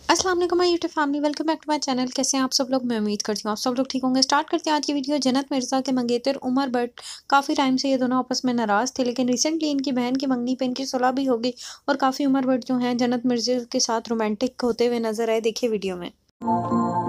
अस्सलाम वालेकुम my YouTube family, welcome back to my channel. कैसे हैं आप सब लोग? मैं उम्मीद करती हूँ आप सब लोग ठीक होंगे। स्टार्ट करते हैं आज की वीडियो। जन्नत मिर्ज़ा के मंगेतर उमर बट काफ़ी टाइम से ये दोनों आपस में नाराज़ थे, लेकिन रिसेंटली इनकी बहन की मंगनी पे इनकी सुलह भी हो गई और काफ़ी उमर बट जो हैं जन्नत मिर्ज़ा के साथ रोमांटिक होते हुए नज़र आए। देखिए वीडियो में।